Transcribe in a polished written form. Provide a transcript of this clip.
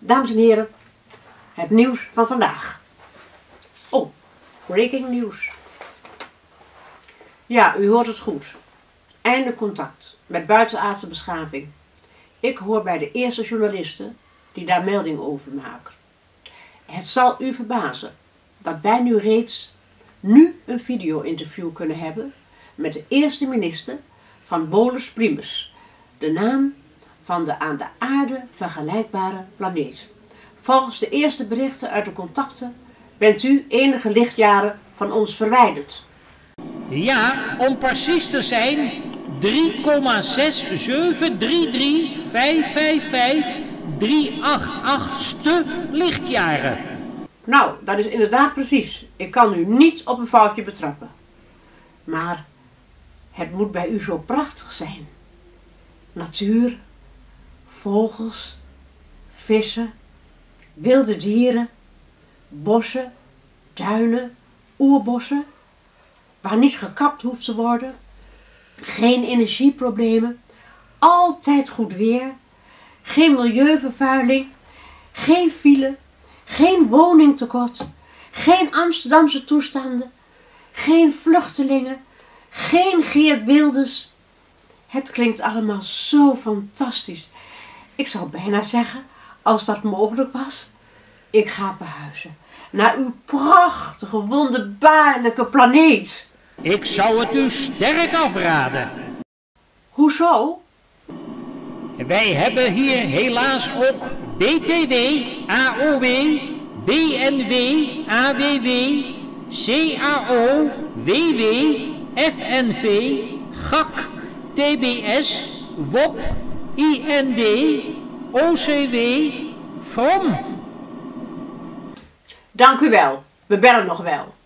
Dames en heren, het nieuws van vandaag. Oh, breaking news. Ja, u hoort het goed. Einde contact met buitenaardse beschaving. Ik hoor bij de eerste journalisten die daar melding over maken. Het zal u verbazen dat wij nu reeds een video-interview kunnen hebben met de eerste minister van Bolus Primus, de naam van de aan de aarde vergelijkbare planeet. Volgens de eerste berichten uit de contacten bent u enige lichtjaren van ons verwijderd. Ja, om precies te zijn 3,6733555 lichtjaren. Nou, dat is inderdaad precies. Ik kan u niet op een foutje betrappen. Maar het moet bij u zo prachtig zijn. Natuur, vogels, vissen, wilde dieren, bossen, tuinen, oerbossen, waar niet gekapt hoeft te worden, geen energieproblemen, altijd goed weer, geen milieuvervuiling, geen file, geen woningtekort, geen Amsterdamse toestanden, geen vluchtelingen, geen Geert Wilders. Het klinkt allemaal zo fantastisch. Ik zou bijna zeggen, als dat mogelijk was, ik ga verhuizen naar uw prachtige, wonderbaarlijke planeet. Ik zou het u sterk afraden. Hoezo? Wij hebben hier helaas ook BTW, AOW, BNW, AWW, CAO, WW, FNV, GAK, TBS, WOP, IND, OCW, FROM. Dank u wel. We bellen nog wel.